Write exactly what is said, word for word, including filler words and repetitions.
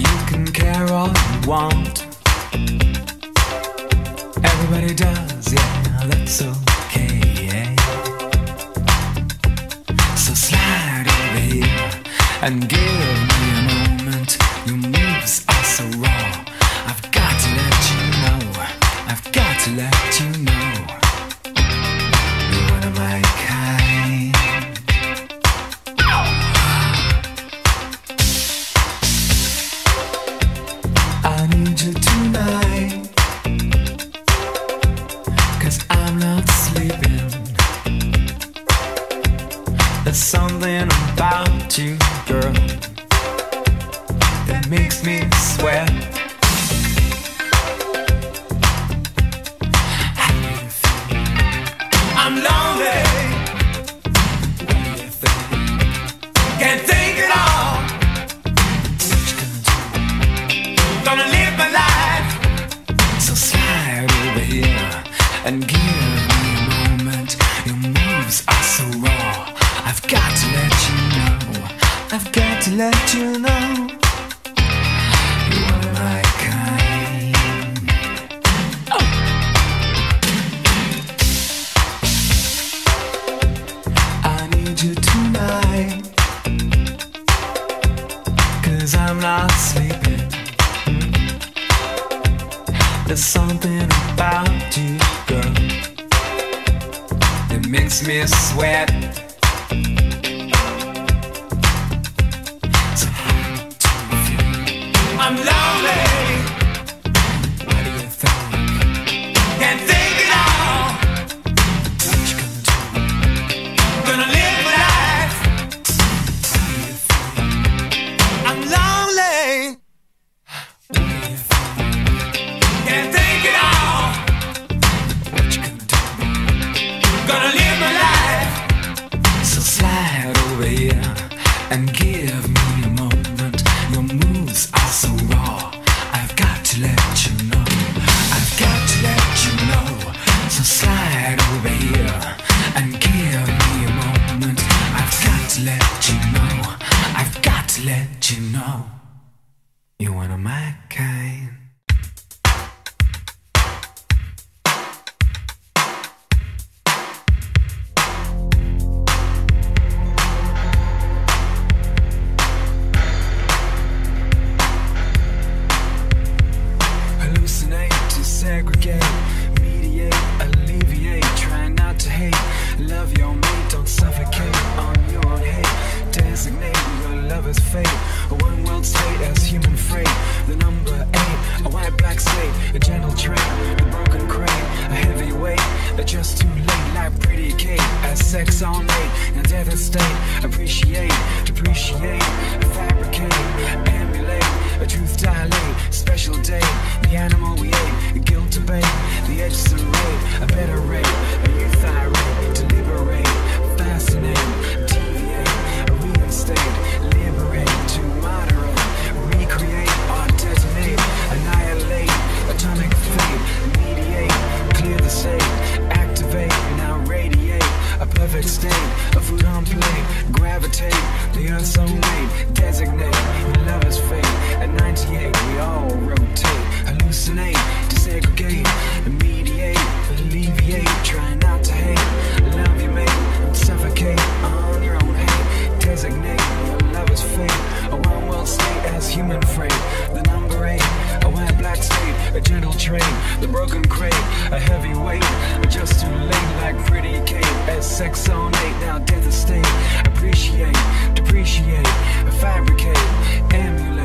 You can care all you want. Everybody does, yeah, that's okay, yeah. So slide over here and give me a moment. Your moves are so raw. I've got to let you know. I've got to let you know. You're one of my kind. I need you tonight, 'cause I'm not sleeping. There's something about you, girl, that makes me sweat. How do you feel? I'm lonely. What do you think? Can't think at all. What you gonna do? Gonna live my life. So slide over here and give me a moment. Your moves are so raw. I've got to let you know. I've got to let you know. You're one of my kind. Oh. I need you tonight, 'cause I'm not sleeping. There's something about you, girl, that makes me sweat. So how do you feel? I'm lonely. What do you think? Can't think at all. What you gonna do? Gonna live my life. How do you feel? I'm lonely. What do you think? Can't think at all. What you gonna do? Gonna live my life. So slide over here and give me a moment. Your moves are so raw. I've got to let you know. I've got to let you know. So slide over here and give me a moment. I've got to let you know. I've got to let you know. You're one of my kind. Hallucinate to segregate, mediate, alleviate, try not to hate. Love your mate, don't suffocate on your own hate. Designate your lover's fate, a one world state as human freight. The number eight, a white black slate, a gentle train, a broken crate, a heavy weight, a just too late, like pretty Kate, as sex all night, and devastate, appreciate, depreciate, fabricate, emulate, a truth dilate, special day, the animal we ate, guilt debate, the edge serrate, a better rate, a youth irate, deliberate, fascinate, deviate, reinstate, liberate, to moderate, recreate, or detonate, annihilate, atomic fate, mediate, clear the state, activate, now radiate, a perfect state, a food on plate, gravitate, the earth's own weight, designate, lover's fate, at ninety-eight we all rotate, hallucinate, desegregate, mediate, alleviate, try not to hate, love your mate, and suffocate on your own hate, designate your lover's fate, a one world state as human freight, the number eight, a white black state, a gentle train, the broken crate, a heavy weight, just too late like pretty Kate, as sex on eight, now death estate, appreciate, depreciate, fabricate, emulate.